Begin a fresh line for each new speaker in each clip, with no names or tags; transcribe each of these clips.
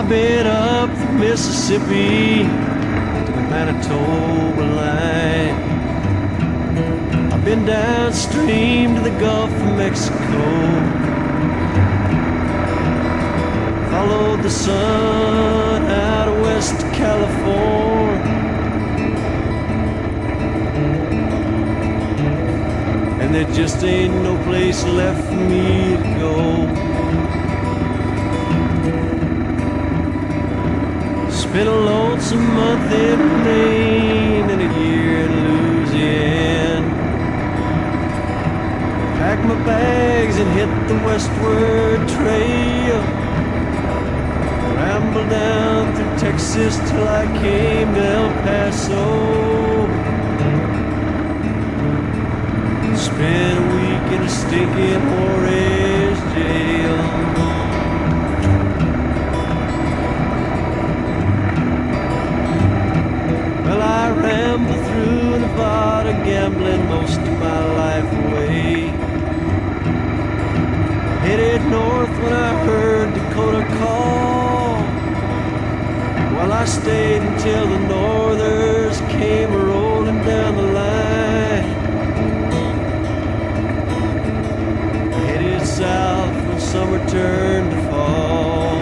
I've been up the Mississippi to the Manitoba line. I've been downstream to the Gulf of Mexico. Followed the sun out of West California. And there just ain't no place left for me to go. Spent a lonesome month in Maine and a year in Louisiana. Packed my bags and hit the westward trail. Rambled down through Texas till I came to El Paso. Spent a week in a stinking Juarez jail. Well, I rambled through Nevada, gambling most of my life away. Headed north when I heard Dakota call. Well, I stayed until the Northers came rolling down the line. South when summer turned to fall.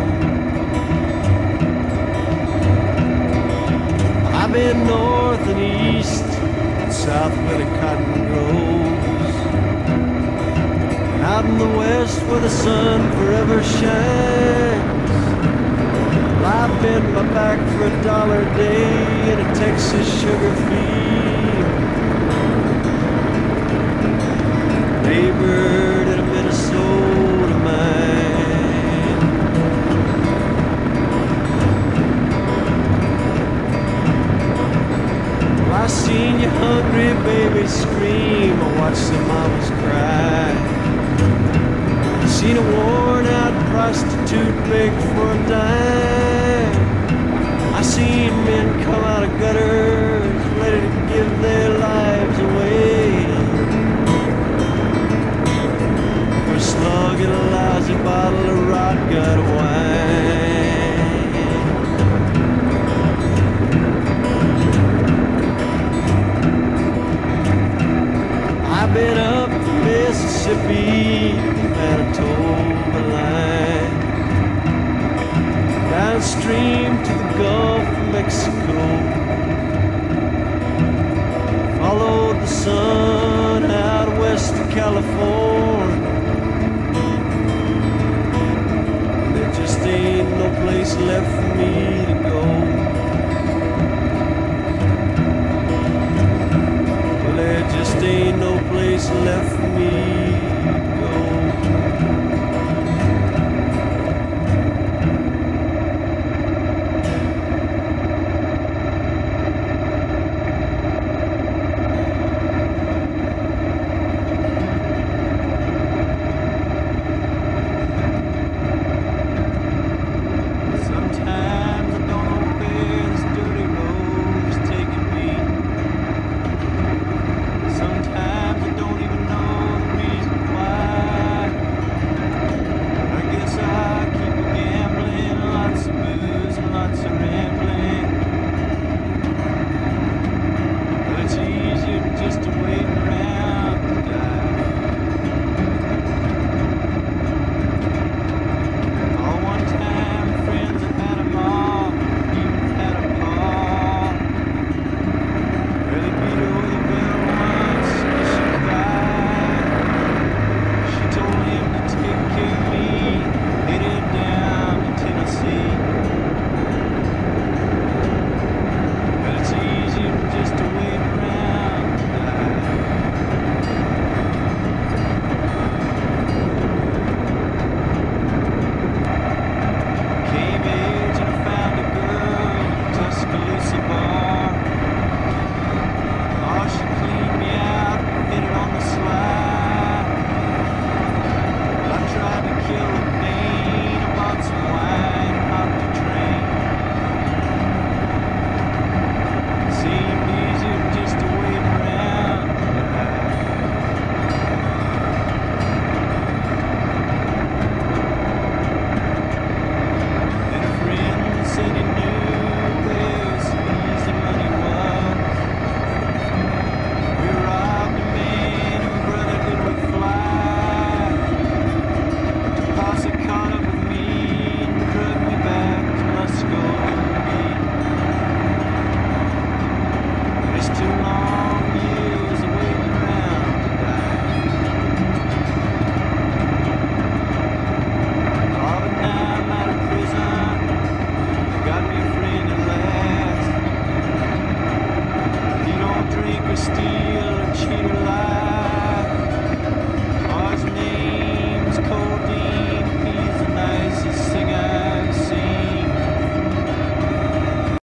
I've been north and east and south where the cotton grows, and out in the west where the sun forever shines. Well, I've bent my back for $1 a day in a Texas sugar field. Labored in a Minnesota mine. Well, I seen your hungry babies scream, I watched their mamas cry. I seen a worn out prostitute beg for a dime. I seen men come out of gutters ready to give their lives away. Slug in a lousy bottle of rot gut wine. I've been up the Mississippi, Manitoba line, downstream to the Gulf of Mexico. Followed the sun out west of California. Ain't no place left for me to go. Well, there just ain't no place left for me